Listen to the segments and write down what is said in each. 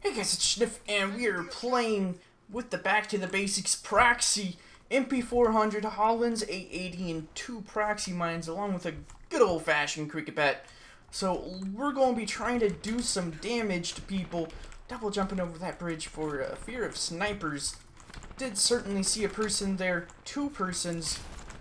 Hey guys, it's Sniff, and we are playing with the Back to the Basics Proxy, MP400, Hollands 880, and 2 Proxy mines, along with a good old-fashioned cricket bat. So we're going to be trying to do some damage to people, double jumping over that bridge for fear of snipers. Did certainly see a person there, 2 persons,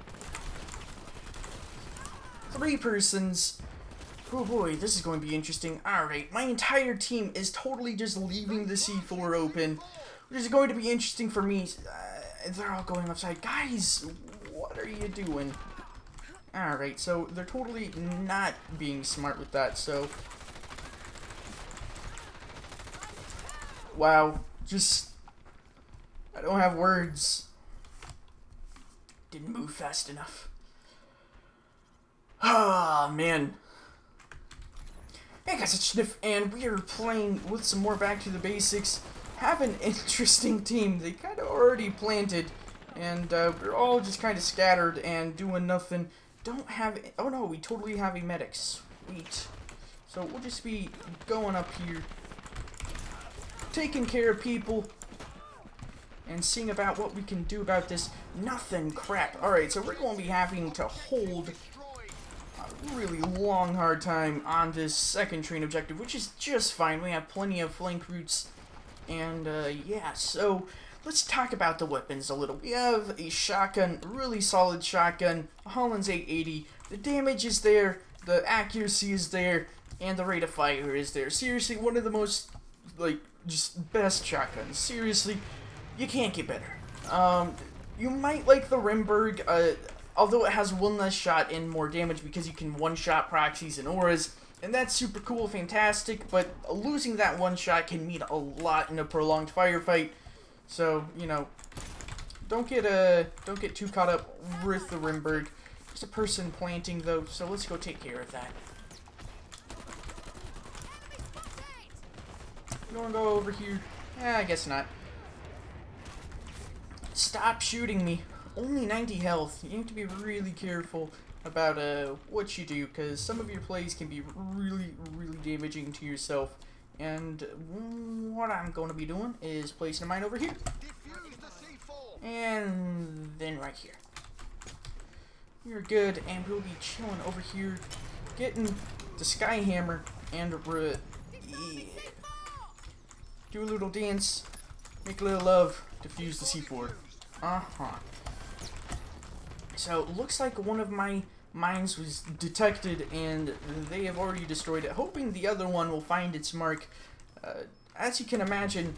3 persons. Oh boy, this is going to be interesting. Alright, my entire team is totally just leaving the C4 open, which is going to be interesting for me. They're all going upside. Guys, what are you doing? Alright, so they're totally not being smart with that, so... Wow, just... I don't have words. Didn't move fast enough. Ah, man. Hey guys, it's Sniff, and we are playing with some more Back to the Basics. Have an interesting team. They kind of already planted, and we're all just kind of scattered and doing nothing. Don't have... Oh no, we totally have a medic. Sweet. So we'll just be going up here, taking care of people, and seeing about what we can do about this. Nothing. Crap. Alright, so we're going to be having to hold really long hard time on this second train objective, which is just fine. We have plenty of flank routes, and yeah, so let's talk about the weapons a little. We have a shotgun, really solid shotgun, a Hollands 880. The damage is there, the accuracy is there, and the rate of fire is there. Seriously, one of the most, like, just best shotguns. Seriously, you can't get better. You might like the Rimberg, although it has one less shot and more damage because you can one-shot proxies and auras, and that's super cool, fantastic, but losing that one shot can mean a lot in a prolonged firefight. So, you know, don't get too caught up with the Rimberg. Just a person planting though, so let's go take care of that. You wanna go over here? I guess not. Stop shooting me. Only 90 health. You need to be really careful about what you do, because some of your plays can be really, really damaging to yourself. And what I'm going to be doing is placing a mine over here, and then right here. You're good, and we'll be chilling over here, getting the Skyhammer, and yeah. Do a little dance, make a little love, defuse the C4. So, looks like one of my mines was detected, and they have already destroyed it, hoping the other one will find its mark. As you can imagine,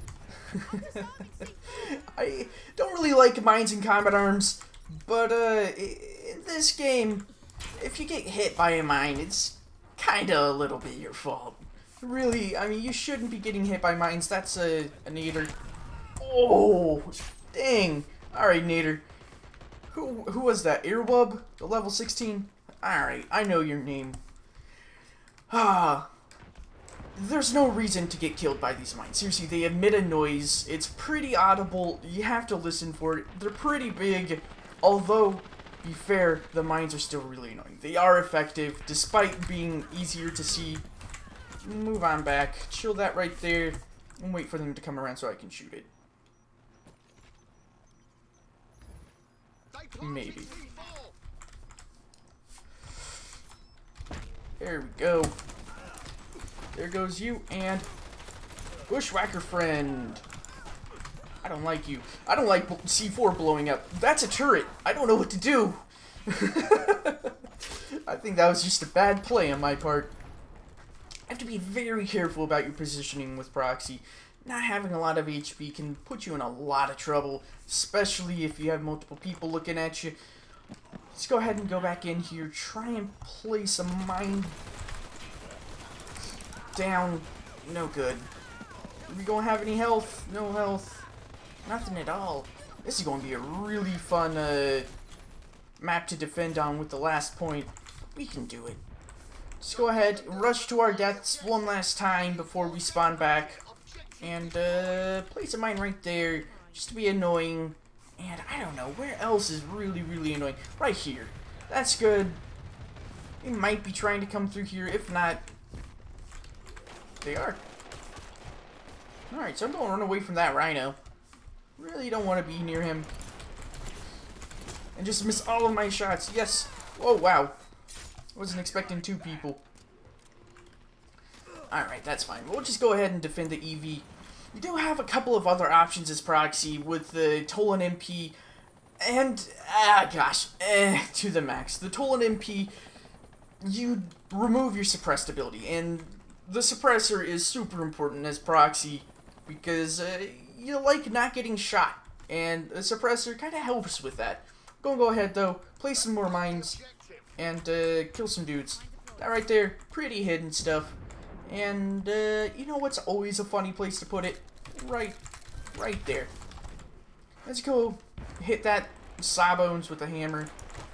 I don't really like mines in combat arms, but in this game, if you get hit by a mine, it's kinda a little bit your fault. Really, I mean, you shouldn't be getting hit by mines. That's a nader. Oh, dang. Alright, nader. Who was that? Earwub? The level 16? Alright, I know your name. There's no reason to get killed by these mines. Seriously, they emit a noise. It's pretty audible. You have to listen for it. They're pretty big. Although, be fair, the mines are still really annoying. They are effective, despite being easier to see. Move on back. Chill that right there. And wait for them to come around so I can shoot it. Maybe. There we go. There goes you, and Bushwhacker friend. I don't like you. I don't like C4 blowing up. That's a turret. I don't know what to do. I think that was just a bad play on my part. I have to be very careful about your positioning with Proxy. Not having a lot of HP can put you in a lot of trouble, especially if you have multiple people looking at you. Let's go ahead and go back in here, try and place a mine down. No good. Are we gonna have any health? No health. Nothing at all. This is gonna be a really fun map to defend on with the last point. We can do it. Let's go ahead, rush to our deaths one last time before we spawn back. And place a mine right there, just to be annoying. And I don't know, where else is really, really annoying? Right here. That's good. They might be trying to come through here. If not, they are. Alright, so I'm going to run away from that rhino. Really don't want to be near him. And just miss all of my shots. Yes. Oh, wow. Wasn't expecting 2 people. Alright, that's fine. We'll just go ahead and defend the EV. You do have a couple of other options as Proxy with the Tolan MP and, to the max. The Tolan MP, you remove your suppressed ability, and the suppressor is super important as Proxy because you like not getting shot, and the suppressor kind of helps with that. Gonna go ahead though, place some more mines, and kill some dudes. That right there, pretty hidden stuff. And you know what's always a funny place to put it? Right there. Let's go hit that sawbones with a hammer.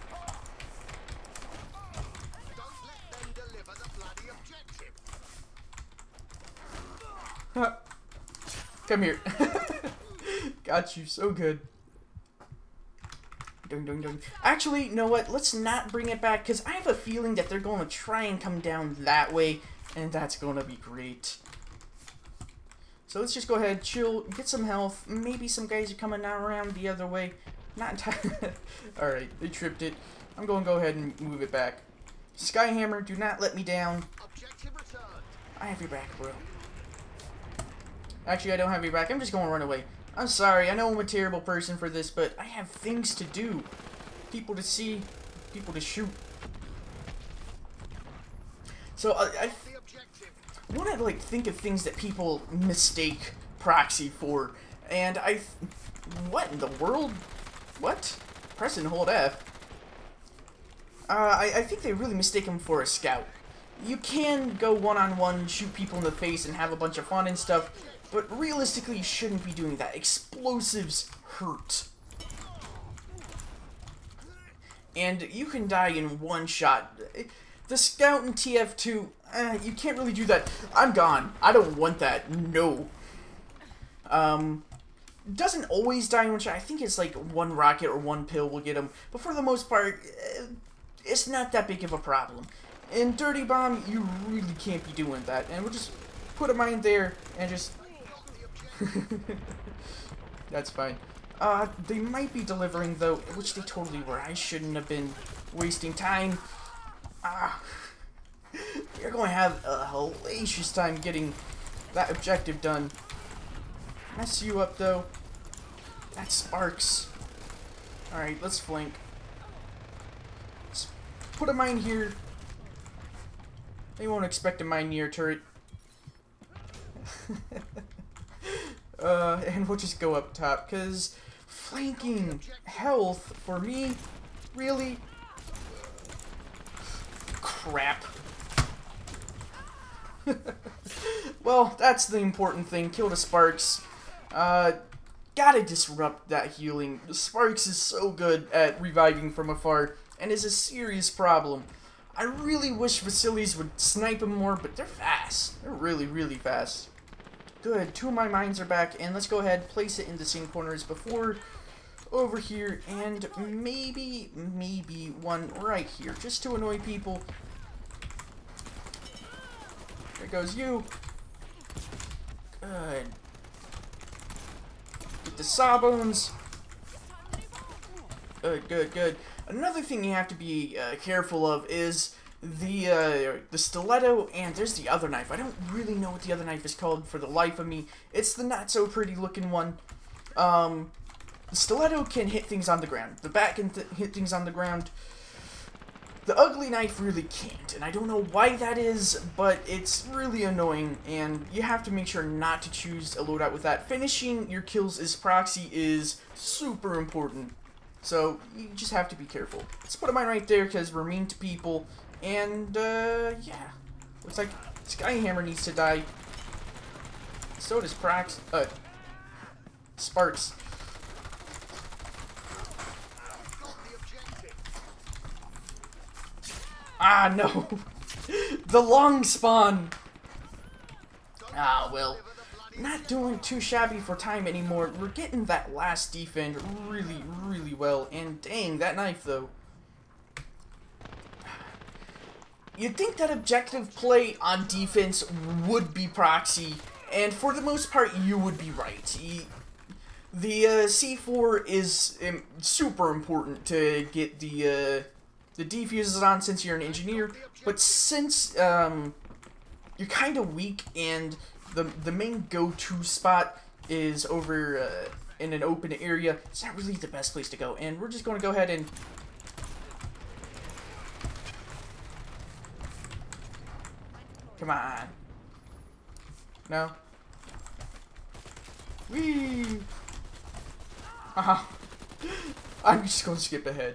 Come here. Got you so good. Dung, dung, dung. Actually, you know what? Let's not bring it back, because I have a feeling that they're going to try and come down that way, and that's going to be great. So let's just go ahead, chill, get some health. Maybe some guys are coming down around the other way. Not entirely. Alright, they tripped it. I'm going to go ahead and move it back. Skyhammer, do not let me down. I have your back, bro. Actually, I don't have your back. I'm just going to run away. I'm sorry. I know I'm a terrible person for this, but I have things to do. People to see. People to shoot. So, I want to, like, think of things that people mistake Proxy for. And what in the world? What? Press and hold F. I think they really mistake him for a scout. You can go one-on-one, shoot people in the face, and have a bunch of fun and stuff, but realistically, you shouldn't be doing that. Explosives hurt. And you can die in one shot. The scout in TF2, you can't really do that. I'm gone. I don't want that. No. Doesn't always die in one shot. I think it's like one rocket or one pill will get him. But for the most part, it's not that big of a problem. In Dirty Bomb, you really can't be doing that. And we'll just put a mine there and just... That's fine. They might be delivering, though, which they totally were. I shouldn't have been wasting time. You're going to have a hellacious time getting that objective done. Mess you up, though. That sparks. Alright, let's flank. Let's put a mine here. They won't expect a mine near a turret. And we'll just go up top, because flanking health for me, really? Crap. Well, that's the important thing. Kill the Sparks. Gotta disrupt that healing. The Sparks is so good at reviving from afar, and is a serious problem. I really wish Vasilis would snipe him more, but they're fast. They're really, really fast. Good, 2 of my mines are back, and let's go ahead, place it in the same corner as before. Over here, and maybe one right here, just to annoy people. There goes you. Good. Get the sawbones. Good, good, good. Another thing you have to be careful of is the stiletto, and there's the other knife. I don't really know what the other knife is called for the life of me. It's the not so pretty looking one. The stiletto can hit things on the ground. The bat can hit things on the ground. The ugly knife really can't, and I don't know why that is, but it's really annoying, and you have to make sure not to choose a loadout with that. Finishing your kills as Proxy is super important, so you just have to be careful. Let's put a mine right there, because we're mean to people, and, yeah. Looks like Skyhammer needs to die. So does Sparks. Ah, no. The long spawn. Ah, well. Not doing too shabby for time anymore. We're getting that last defend really, really well. And dang, that knife, though. You'd think that objective play on defense would be Proxy, And for the most part, you would be right. The C4 is super important to get the defuses on since you're an engineer, but since you're kind of weak and the main go-to spot is over in an open area, it's not really the best place to go. And we're just going to go ahead and... Come on. No? Whee! Haha. I'm just going to skip ahead.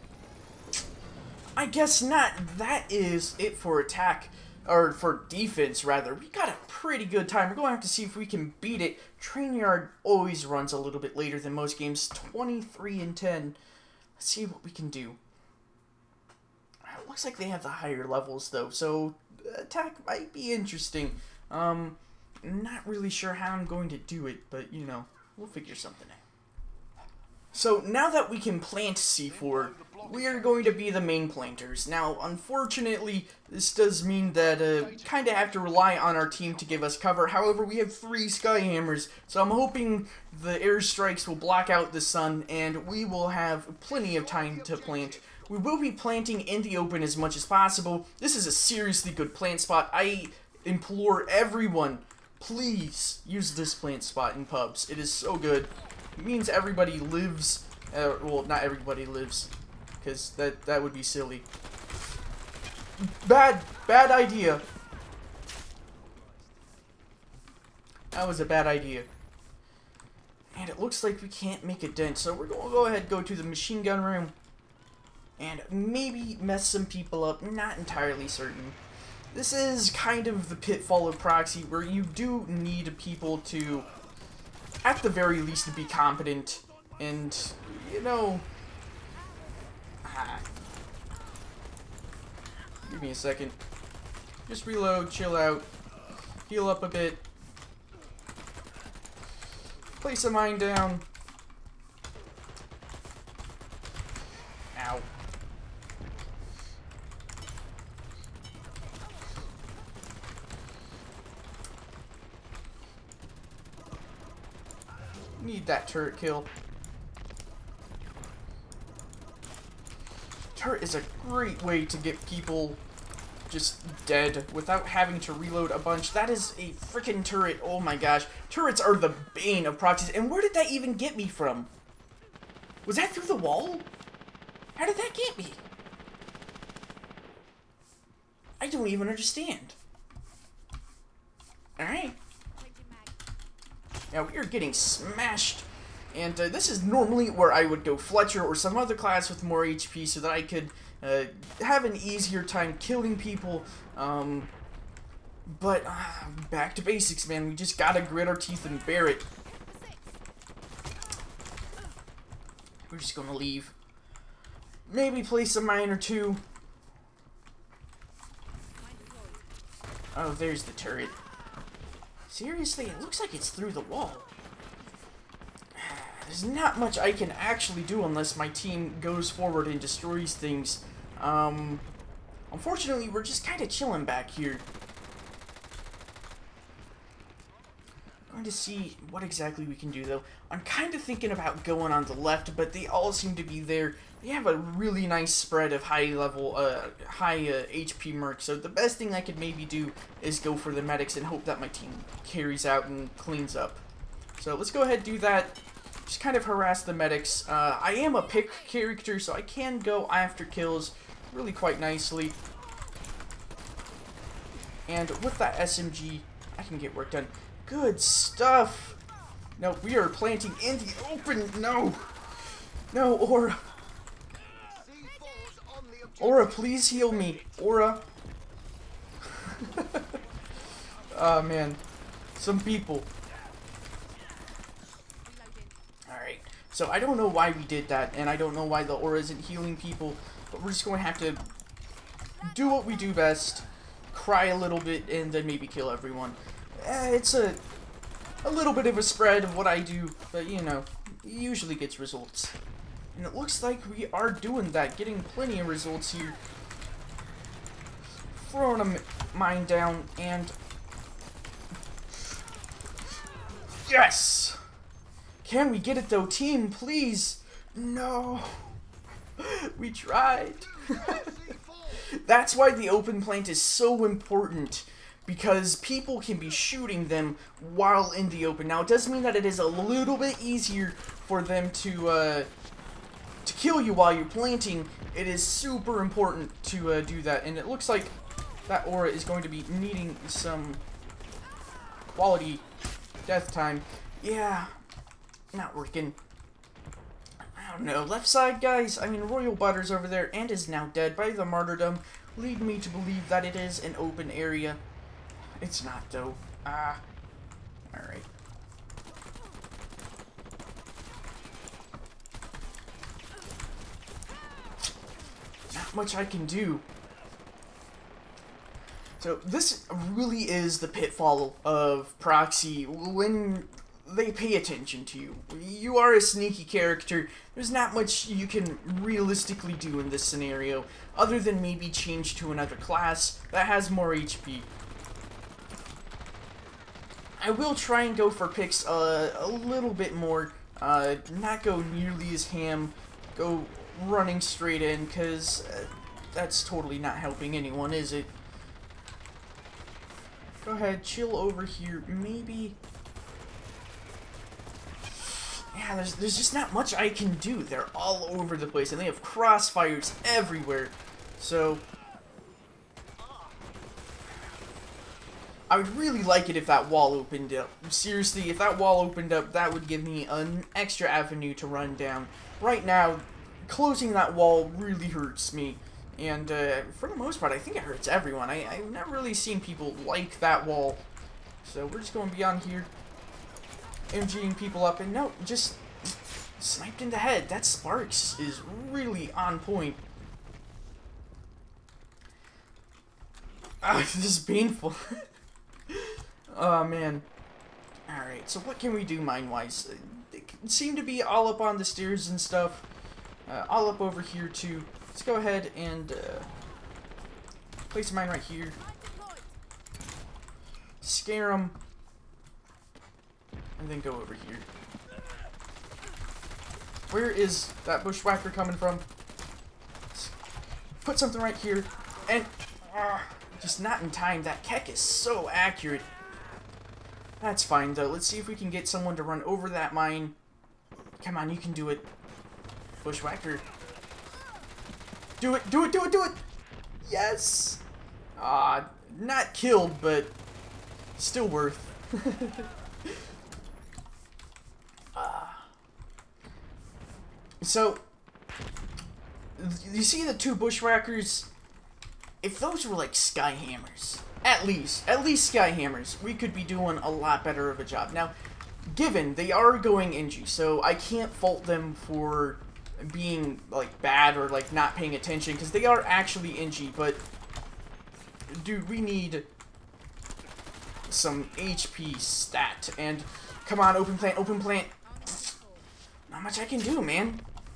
I guess not. That is it for attack. Or for defense, rather. We got a pretty good time. We're going to have to see if we can beat it. Train Yard always runs a little bit later than most games. 23-10. Let's see what we can do. It looks like they have the higher levels, though. So, attack might be interesting. Not really sure how I'm going to do it, but, you know, we'll figure something out. So, now that we can plant C4, we are going to be the main planters. Now, unfortunately, this does mean that we kind of have to rely on our team to give us cover. However, we have 3 Skyhammers, so I'm hoping the airstrikes will block out the sun, and we will have plenty of time to plant. We will be planting in the open as much as possible. This is a seriously good plant spot. I implore everyone, please use this plant spot in pubs. It is so good. It means everybody lives, well, not everybody lives, because that would be silly. Bad idea. That was a bad idea. And it looks like we can't make a dent, so we're going to go ahead and go to the machine gun room and maybe mess some people up. Not entirely certain. This is kind of the pitfall of Proxy, where you do need people to, at the very least, to be competent. And, you know... Give me a second. Just reload, chill out, heal up a bit. Place a mine down. Ow. Need that turret kill. Turret is a great way to get people just dead without having to reload a bunch. That is a freaking turret. Oh my gosh. Turrets are the bane of proxies. And where did that even get me from? Was that through the wall? How did that get me? I don't even understand. Alright. Now we are getting smashed. And this is normally where I would go Fletcher or some other class with more HP so that I could have an easier time killing people. But back to basics, man. We just gotta grit our teeth and bear it. We're just gonna leave. Maybe place a mine or two. Oh, there's the turret. Seriously, it looks like it's through the wall. There's not much I can actually do unless my team goes forward and destroys things. Unfortunately, we're just kind of chilling back here. I'm going to see what exactly we can do, though. I'm kind of thinking about going on the left, but they all seem to be there. They have a really nice spread of high HP mercs, so the best thing I could maybe do is go for the medics and hope that my team carries out and cleans up. So let's go ahead and do that. Just kind of harass the medics. I am a pick character, so I can go after kills really quite nicely. And with that SMG, I can get work done. Good stuff. No, we are planting in the open. No. No, Aura. Aura, please heal me. Aura. Oh, man. Some people. Alright. So, I don't know why we did that, and I don't know why the Aura isn't healing people, but we're just going to have to do what we do best, cry a little bit, and then maybe kill everyone. It's a little bit of a spread of what I do, but, you know, it usually gets results. And it looks like we are doing that, getting plenty of results here. Throwing a mine down, and Yes! Can we get it though, team, please? No. We tried. That's why the open plant is so important, because people can be shooting them while in the open. Now, it does mean that it is a little bit easier for them to kill you while you're planting. It is super important to do that, and it looks like that aura is going to be needing some quality death time. Yeah, not working. I don't know. Left side, guys. I mean, Royal Butter's over there and is now dead by the martyrdom. Lead me to believe that it is an open area. It's not, though. Alright. Not much I can do. So, this really is the pitfall of Proxy when they pay attention to you. You are a sneaky character. There's not much you can realistically do in this scenario, other than maybe change to another class that has more HP. I will try and go for picks a little bit more, not go nearly as ham, go running straight in, because that's totally not helping anyone, is it? Go ahead, chill over here, maybe. Yeah, there's just not much I can do. They're all over the place, and they have crossfires everywhere. So, I would really like it if that wall opened up. Seriously, if that wall opened up, that would give me an extra avenue to run down. Right now, closing that wall really hurts me. And for the most part, I think it hurts everyone. I've never really seen people like that wall. So we're just going beyond here. MGing people up, and no, just sniped in the head. That Sparks is really on point. This is painful. Oh, man. Alright, so what can we do mine-wise? They seem to be all up on the stairs and stuff. All up over here, too. Let's go ahead and place a mine right here. Scare them. And then go over here. Where is that bushwhacker coming from? Let's put something right here. And just not in time. That Keck is so accurate. That's fine, though. Let's see if we can get someone to run over that mine. Come on, you can do it. Bushwhacker. Do it, do it, do it, do it! Yes! Not killed, but still worth. So, you see the two bushwhackers? If those were like Skyhammers, at least Skyhammers, we could be doing a lot better of a job. Now, given they are going NG, so I can't fault them for being like bad or like not paying attention, because they are actually NG, but dude, we need some HP stat. And come on, open plant, open plant. Not much I can do, man.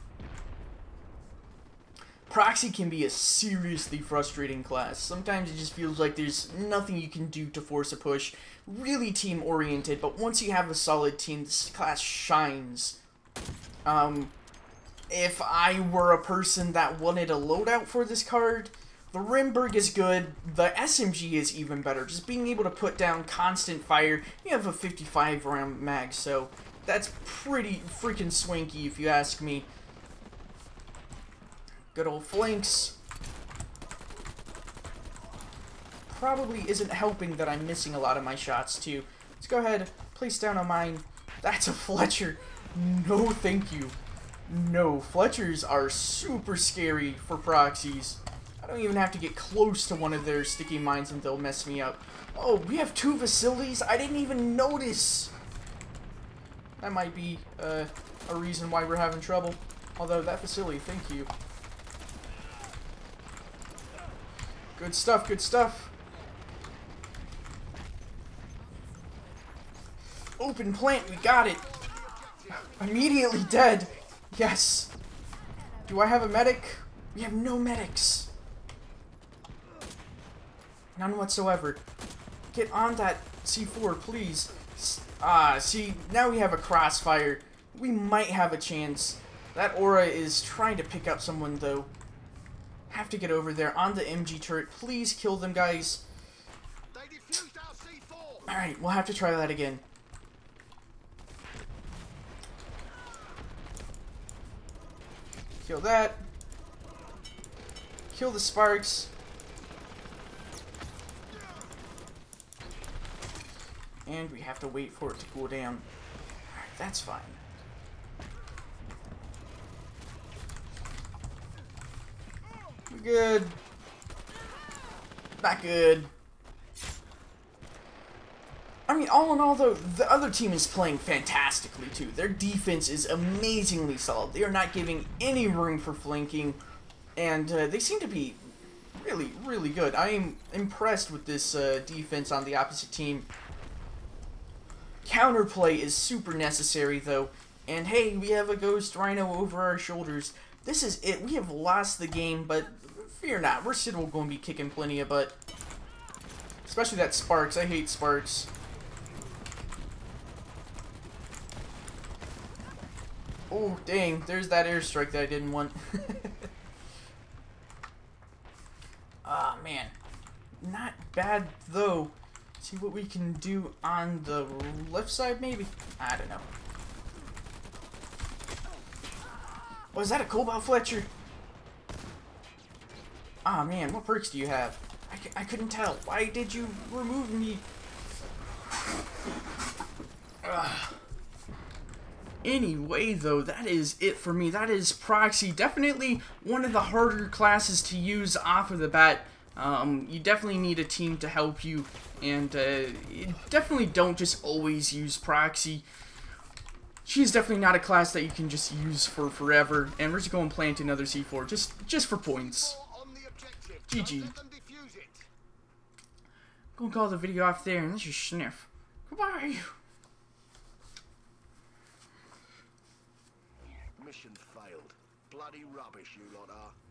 Proxy can be a seriously frustrating class. Sometimes it just feels like there's nothing you can do to force a push. Really team-oriented, but once you have a solid team, this class shines. If I were a person that wanted a loadout for this card, the Rimberg is good, the SMG is even better. Just being able to put down constant fire. You have a 55 round mag, so that's pretty freaking swanky if you ask me. Good old flanks. Probably isn't helping that I'm missing a lot of my shots too. Let's go ahead, place down a mine. That's a Fletcher. No thank you. No, Fletchers are super scary for proxies. I don't even have to get close to one of their sticky mines and they'll mess me up. Oh, we have two facilities? I didn't even notice. That might be a reason why we're having trouble. Although, that facility, thank you. Good stuff, good stuff. Open plant, we got it. Immediately dead. Yes. Do I have a medic? We have no medics. None whatsoever. Get on that C4, please. See, now we have a crossfire. We might have a chance. That aura is trying to pick up someone, though. Have to get over there on the MG turret. Please kill them, guys. Alright, we'll have to try that again. Kill that. Kill the sparks. And we have to wait for it to cool down. Alright, that's fine. We're good. Not good. I mean, all in all, though, the other team is playing fantastically, too. Their defense is amazingly solid. They are not giving any room for flanking, and they seem to be really, really good. I am impressed with this defense on the opposite team. Counterplay is super necessary, though, and hey, we have a Ghost Rhino over our shoulders. This is it. We have lost the game, but fear not. We're still going to be kicking plenty of butt. Especially that Sparks. I hate Sparks. Oh, dang. There's that airstrike that I didn't want. Ah, man. Not bad, though. See what we can do on the left side, maybe? I don't know. Was that a Cobalt Fletcher? Ah, man. What perks do you have? I couldn't tell. Why did you remove me? Anyway, though, that is it for me. That is Proxy. Definitely one of the harder classes to use off of the bat. You definitely need a team to help you, and you definitely don't just always use Proxy. She's definitely not a class that you can just use for forever, and we're just going to plant another C4 just for points. GG. Gonna call the video off there, and this is Sniff. Goodbye. Mission failed. Bloody rubbish, you lot are.